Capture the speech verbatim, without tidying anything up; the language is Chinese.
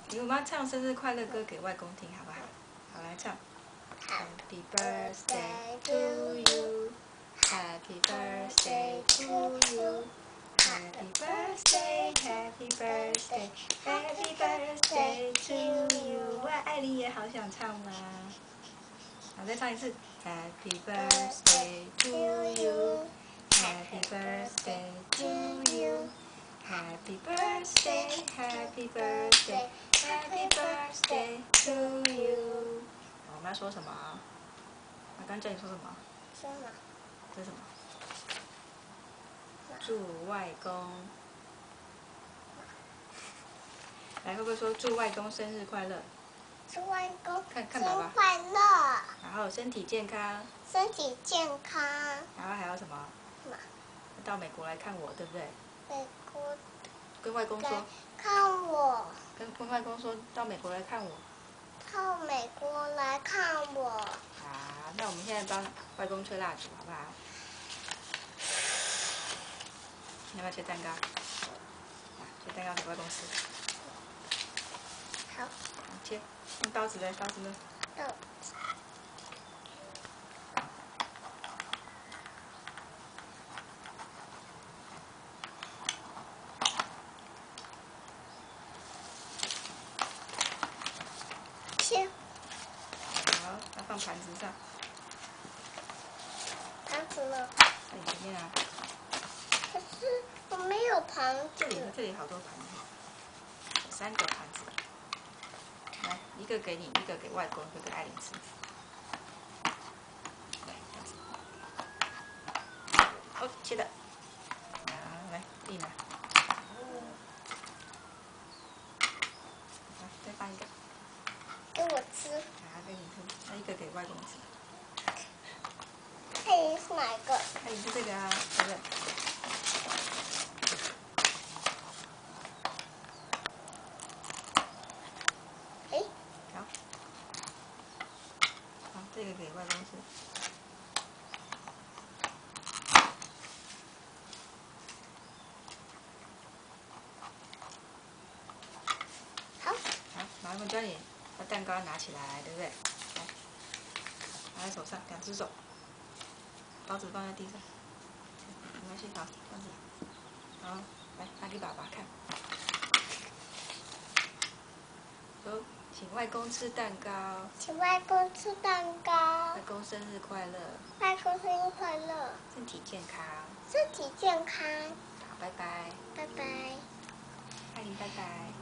我们要唱生日快乐歌给外公听，好不好？好，来唱。Happy birthday to you, Happy birthday to you, Happy birthday, Happy birthday, Happy birthday to you。哇，艾琳也好想唱吗？好，再唱一次。Happy birthday to you, Happy birthday to you, Happy birthday, Happy birthday, Happy birthday to you。我们要说什么？我刚叫你说什么？ 说什么？ 这是什么？祝外公。来，会不会说祝外公生日快乐？ 祝外公看看爸爸生日快乐， 然后身体健康， 身体健康。 然后还有什么？ 什么？ 到美国来看我，对不对？ 美国跟外公说。 看我。 跟跟外公说到美国来看我。 到美国来看我。 好，那我们现在帮外公吹蜡烛，好不好？你要不要切蛋糕？切蛋糕给外公吃。 好。 好，切。用刀子嘞，刀子嘞。 刀。切。 好，要放盘子上。 盘子呢？ 在你前面啊。 可是我没有盘子。 这里这里好多盘子，有三个盘子。来，一个给你，一个给外公，一个给艾琳吃。来，这样子。哦，切的。好，来，丽娜。来，再放一个。 给我吃。 好，给你吃。那一个给外公吃。 艾琳是哪一个？ 艾琳是这个啊，对不对？ 哎。 好。好，这个给外公吃。 好。 好，马上教你把蛋糕拿起来，对不对？来，拿在手上，两只手，刀子放在地上，没关系，好，这样子。好，来拿给爸爸看。说，请外公吃蛋糕。 请外公吃蛋糕。 外公生日快乐。 外公生日快乐。 身体健康。 身体健康。 好，拜拜。 拜拜。 艾琳，拜拜。